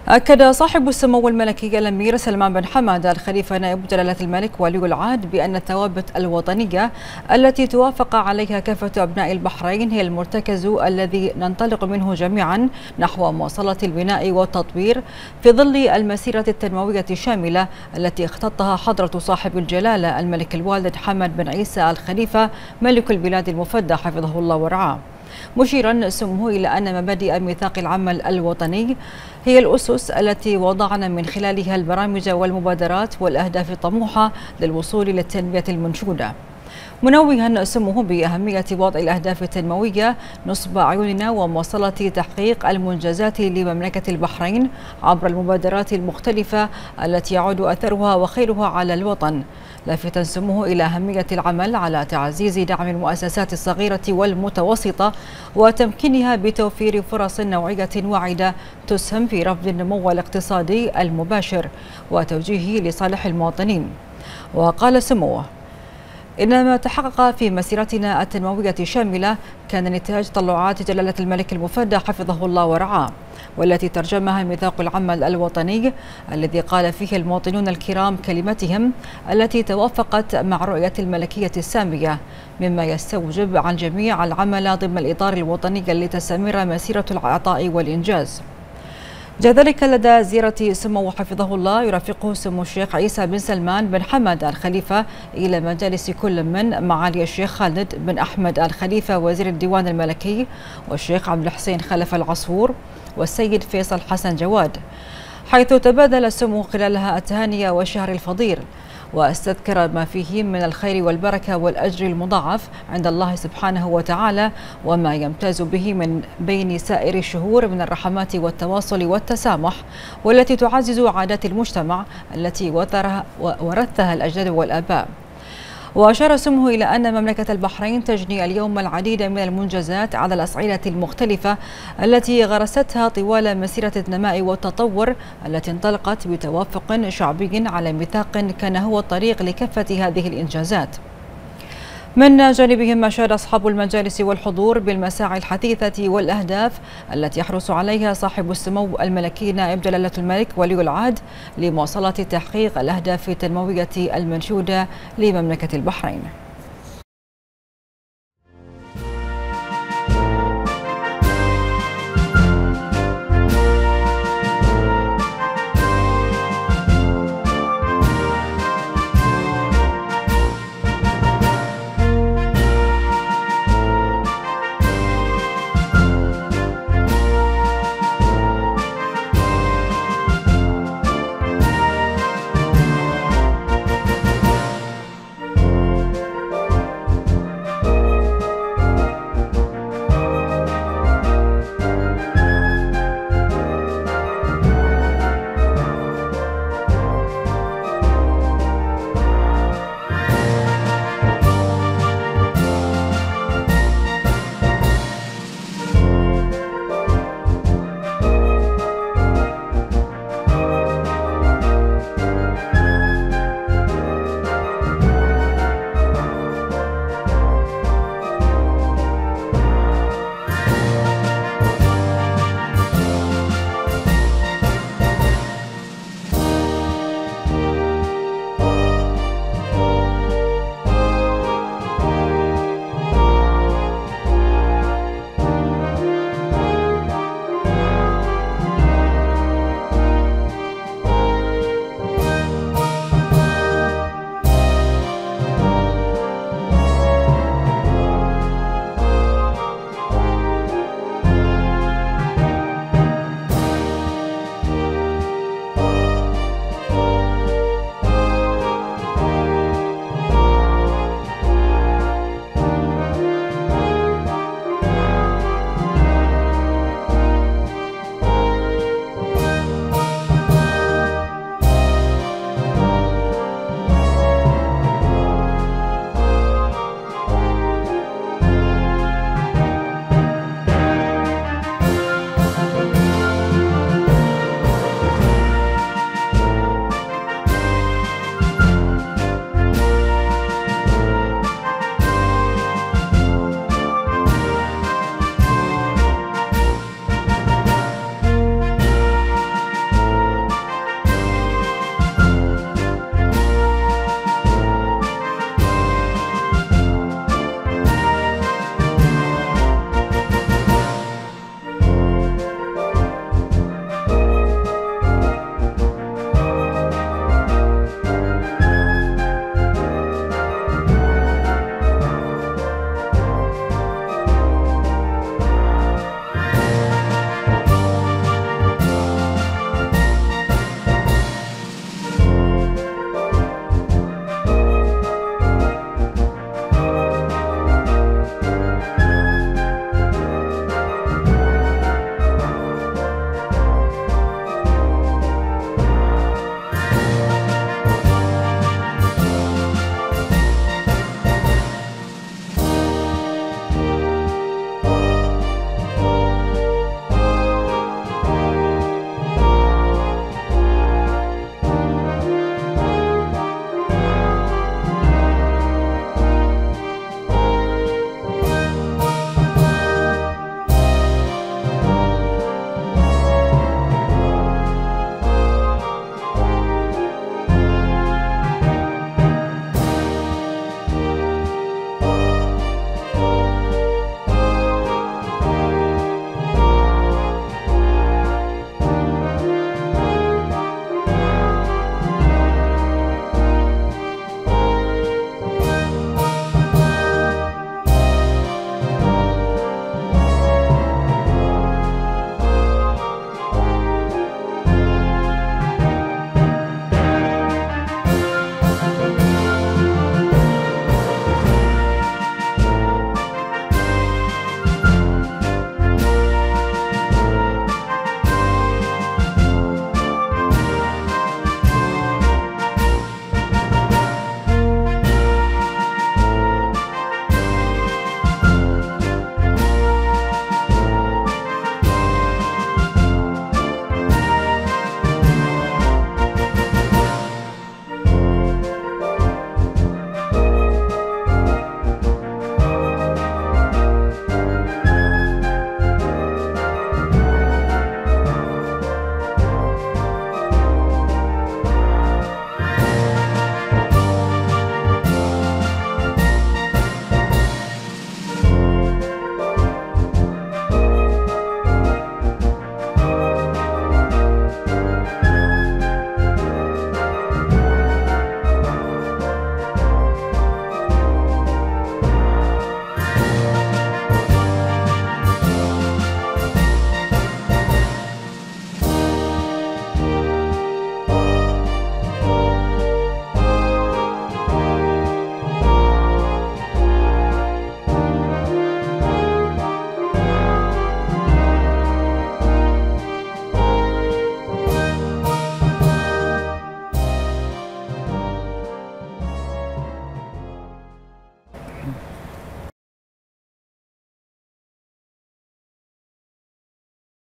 أكد صاحب السمو الملكي الأمير سلمان بن حماد الخليفة نائب جلالة الملك ولي العهد بأن الثوابت الوطنية التي توافق عليها كافة أبناء البحرين هي المرتكز الذي ننطلق منه جميعا نحو مواصلة البناء والتطوير في ظل المسيرة التنموية الشاملة التي اختطها حضرة صاحب الجلالة الملك الوالد حمد بن عيسى الخليفة ملك البلاد المفدى حفظه الله ورعاه، مشيرا سموه إلى أن مبادئ ميثاق العمل الوطني هي الأسس التي وضعنا من خلالها البرامج والمبادرات والأهداف الطموحة للوصول للتنمية المنشودة، منوها سموه بأهمية وضع الأهداف التنموية نصب عيوننا ومواصلة تحقيق المنجزات لمملكة البحرين عبر المبادرات المختلفة التي يعود أثرها وخيرها على الوطن، لافتا سموه إلى أهمية العمل على تعزيز دعم المؤسسات الصغيرة والمتوسطة وتمكينها بتوفير فرص نوعية واعدة تسهم في رفض النمو الاقتصادي المباشر وتوجيهه لصالح المواطنين. وقال سموه إن ما تحقق في مسيرتنا التنموية الشاملة كان نتاج تطلعات جلالة الملك المفدى حفظه الله ورعاه، والتي ترجمها ميثاق العمل الوطني الذي قال فيه المواطنون الكرام كلمتهم التي توافقت مع رؤية الملكية السامية، مما يستوجب عن الجميع العمل ضمن الإطار الوطني لتستمر مسيرة العطاء والإنجاز. جاء ذلك لدى زيارة سمو حفظه الله يرافقه سمو الشيخ عيسى بن سلمان بن حمد الخليفة إلى مجالس كل من معالي الشيخ خالد بن أحمد الخليفة وزير الديوان الملكي والشيخ عبد الحسين خلف العصفور والسيد فيصل حسن جواد، حيث تبادل السمو خلالها التهاني والشهر الفضيل، واستذكر ما فيه من الخير والبركة والأجر المضاعف عند الله سبحانه وتعالى وما يمتاز به من بين سائر الشهور من الرحمات والتواصل والتسامح، والتي تعزز عادات المجتمع التي ورثها الأجداد والآباء. وأشار سموه إلى أن مملكة البحرين تجني اليوم العديد من المنجزات على الأصعدة المختلفة التي غرستها طوال مسيرة النماء والتطور التي انطلقت بتوافق شعبي على ميثاق كان هو الطريق لكافة هذه الإنجازات. من جانبهم أشاد أصحاب المجالس والحضور بالمساعي الحثيثة والأهداف التي يحرص عليها صاحب السمو الملكي نائب جلالة الملك ولي العهد لمواصلة تحقيق الأهداف التنموية المنشودة لمملكة البحرين.